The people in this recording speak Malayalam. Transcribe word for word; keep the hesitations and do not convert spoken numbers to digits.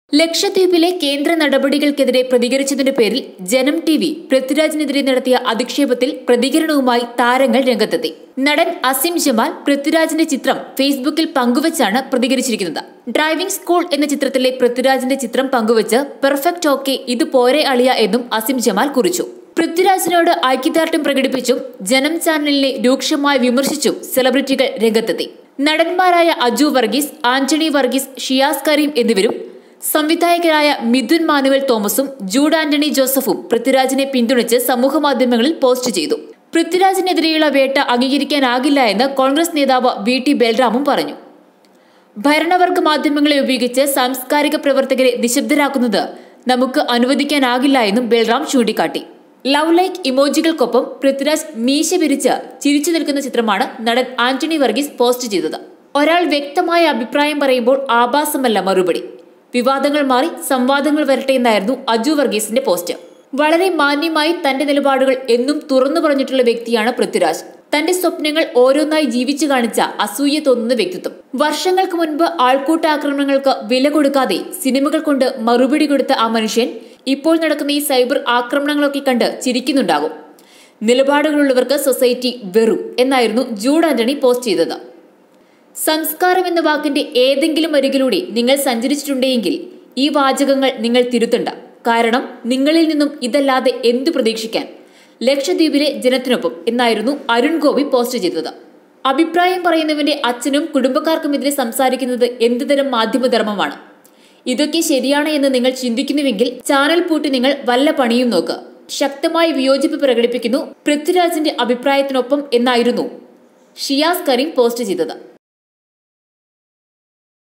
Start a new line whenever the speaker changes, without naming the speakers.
ലക്ഷദ്വീപിലെ കേന്ദ്ര നടപടികൾക്കെതിരെ പ്രതികരിച്ചതിന്റെ പേരിൽ ജനം ടി വി പൃഥ്വിരാജിനെതിരെ നടത്തിയ അധിക്ഷേപത്തിൽ പ്രതികരണവുമായി താരങ്ങൾ രംഗത്തെത്തി. നടൻ അസിം ജമാൽ പൃഥ്വിരാജിന്റെ ചിത്രം ഫേസ്ബുക്കിൽ പങ്കുവച്ചാണ് പ്രതികരിച്ചിരിക്കുന്നത്. ഡ്രൈവിംഗ് സ്കൂൾ എന്ന ചിത്രത്തിലെ പൃഥ്വിരാജിന്റെ ചിത്രം പങ്കുവച്ച് പെർഫെക്റ്റ് ഓക്കെ ഇത് പോരെ അളിയ എന്നും അസിം ജമാൽ കുറിച്ചു. പൃഥ്വിരാജിനോട് ഐക്യദാർഢ്യം പ്രകടിപ്പിച്ചും ജനം ചാനലിനെ രൂക്ഷമായി വിമർശിച്ചും സെലിബ്രിറ്റികൾ രംഗത്തെത്തി. നടന്മാരായ അജു വർഗീസ്, ആന്റണി വർഗീസ്, ഷിയാസ് കരീം എന്നിവരും സംവിധായകരായ മിഥുൻ മാനുവൽ തോമസും ജൂഡ് ആന്റണി ജോസഫും പൃഥ്വിരാജിനെ പിന്തുണച്ച് സമൂഹമാധ്യമങ്ങളിൽ പോസ്റ്റ് ചെയ്തു. പൃഥ്വിരാജിനെതിരെയുള്ള വേട്ട അംഗീകരിക്കാനാകില്ല എന്ന് കോൺഗ്രസ് നേതാവ് വി ടി ബൽറാമും പറഞ്ഞു. ഭരണവർഗ മാധ്യമങ്ങളെ ഉപയോഗിച്ച് സാംസ്കാരിക പ്രവർത്തകരെ നിശബ്ദരാക്കുന്നത് നമുക്ക് അനുവദിക്കാനാകില്ല എന്നും ബൽറാം ചൂണ്ടിക്കാട്ടി. ലവ് ലൈക്ക് ഇമോജികൾക്കൊപ്പം പൃഥ്വിരാജ് മീശ പിരിച്ച് ചിരിച്ചു നിൽക്കുന്ന ചിത്രമാണ് നടൻ ആന്റണി വർഗീസ് പോസ്റ്റ് ചെയ്തത്. ഒരാൾ വ്യക്തമായ അഭിപ്രായം പറയുമ്പോൾ ആഭാസമല്ല മറുപടി. വിവാദങ്ങൾ മാറി സംവാദങ്ങൾ വരട്ടെ എന്നായിരുന്നു അജു വർഗീസിന്റെ പോസ്റ്റ്. വളരെ മാന്യമായി തന്റെ നിലപാടുകൾ എന്നും തുറന്നു പറഞ്ഞിട്ടുള്ള വ്യക്തിയാണ് പൃഥ്വിരാജ്. തന്റെ സ്വപ്നങ്ങൾ ഓരോന്നായി ജീവിച്ചു കാണിച്ച അസൂയ തോന്നുന്ന വ്യക്തിത്വം. വർഷങ്ങൾക്ക് മുൻപ് ആൾക്കൂട്ടാക്രമണങ്ങൾക്ക് വില കൊടുക്കാതെ സിനിമകൾ കൊണ്ട് മറുപടി കൊടുത്ത ആ മനുഷ്യൻ ഇപ്പോൾ നടക്കുന്ന ഈ സൈബർ ആക്രമണങ്ങളൊക്കെ കണ്ട് ചിരിക്കുന്നുണ്ടാകും. നിലപാടുകളുള്ളവർക്ക് സൊസൈറ്റി വെറും എന്നായിരുന്നു ജൂഡ് ആന്റണി പോസ്റ്റ് ചെയ്തത്. സംസ്കാരം എന്ന വാക്കിന്റെ ഏതെങ്കിലും അരികിലൂടെ നിങ്ങൾ സഞ്ചരിച്ചിട്ടുണ്ടെങ്കിൽ ഈ വാചകങ്ങൾ നിങ്ങൾ തിരുത്തണ്ട. കാരണം നിങ്ങളിൽ നിന്നും ഇതല്ലാതെ എന്തു പ്രതീക്ഷിക്കാൻ. ലക്ഷദ്വീപിലെ ജനത്തിനൊപ്പം എന്നായിരുന്നു അരുൺ ഗോപി പോസ്റ്റ് ചെയ്തത്. അഭിപ്രായം പറയുന്നവന്റെ അച്ഛനും കുടുംബക്കാർക്കുമെതിരെ സംസാരിക്കുന്നത് എന്തുതരം മാധ്യമധർമ്മമാണ്? ഇതൊക്കെ ശരിയാണ് എന്ന് നിങ്ങൾ ചിന്തിക്കുന്നുവെങ്കിൽ ചാനൽ പൂട്ടി നിങ്ങൾ വല്ല പണിയും നോക്ക്. ശക്തമായി വിയോജിപ്പ് പ്രകടിപ്പിക്കുന്നു. പൃഥ്വിരാജിന്റെ അഭിപ്രായത്തിനൊപ്പം എന്നായിരുന്നു ഷിയാസ് കരീം പോസ്റ്റ് ചെയ്തത്.